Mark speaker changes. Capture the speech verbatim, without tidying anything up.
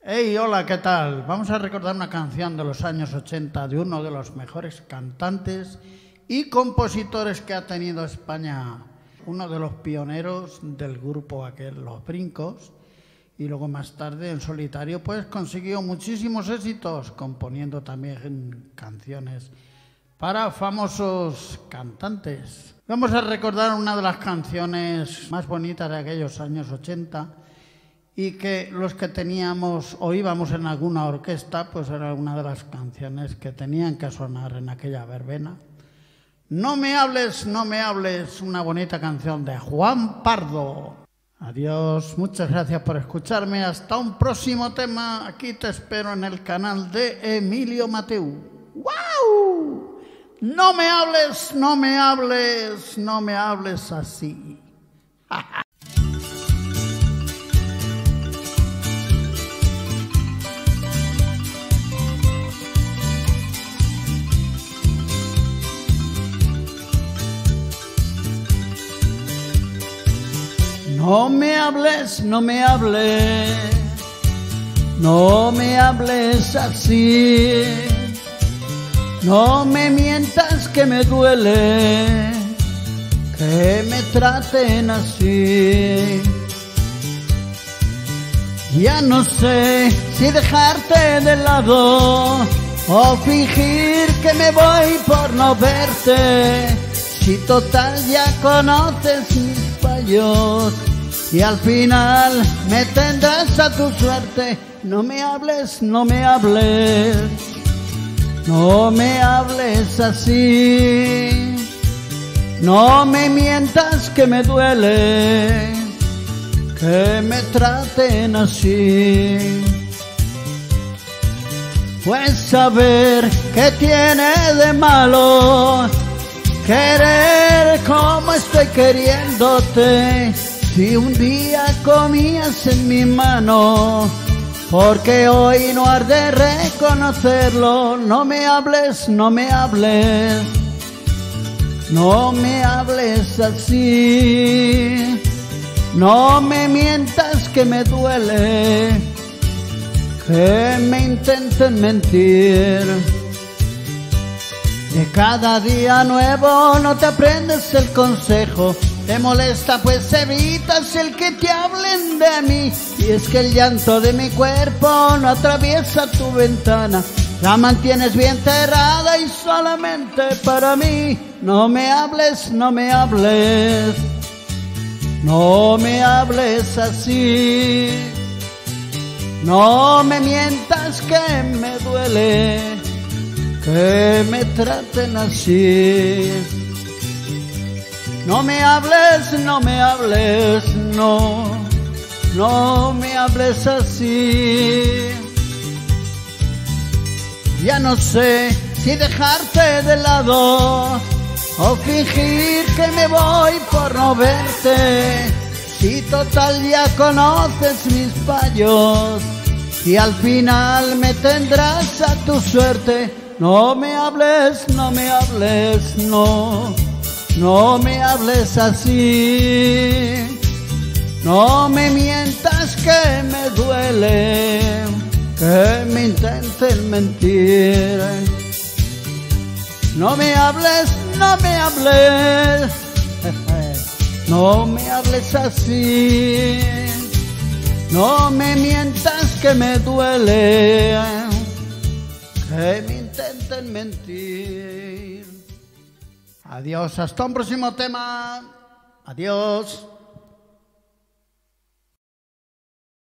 Speaker 1: Hey, hola, ¿qué tal? Vamos a recordar una canción de los años ochenta de uno de los mejores cantantes y compositores que ha tenido España, uno de los pioneros del grupo aquel, Los Brincos, y luego más tarde en solitario pues consiguió muchísimos éxitos, componiendo también canciones para famosos cantantes. Vamos a recordar una de las canciones más bonitas de aquellos años ochenta, y que los que teníamos o íbamos en alguna orquesta, pues era una de las canciones que tenían que sonar en aquella verbena. No me hables, no me hables, una bonita canción de Juan Pardo. Adiós, muchas gracias por escucharme, hasta un próximo tema, aquí te espero en el canal de Emilio Mateu. ¡Wow! No me hables, no me hables, no me hables así. No me hables, no me hables, no me hables así, no me mientas que me duele, que me traten así. Ya no sé si dejarte de lado o fingir que me voy por no verte, si total ya conoces mis fallos y al final me tendrás a tu suerte. No me hables, no me hables, no me hables así, no me mientas que me duele, que me traten así. Pues saber qué tiene de malo querer como estoy queriéndote, si un día comías en mi mano, porque hoy no has de reconocerlo. No me hables, no me hables, no me hables así, no me mientas que me duele, que me intenten mentir. De cada día nuevo no te aprendes el consejo, te molesta pues evitas el que te hablen de mí. Y es que el llanto de mi cuerpo no atraviesa tu ventana, la mantienes bien cerrada y solamente para mí. No me hables, no me hables, no me hables así, no me mientas que me duele, que me traten así. No me hables, no me hables, no, no me hables así. Ya no sé si dejarte de lado o fingir que me voy por no verte, si total ya conoces mis fallos y al final me tendrás a tu suerte. No me hables, no me hables, no, no me hables así, no me mientas que me duele, que me intenten mentir. No me hables, no me hables, no me hables así, no me mientas que me duele, que me intenten mentir. Adiós, hasta un próximo tema. Adiós.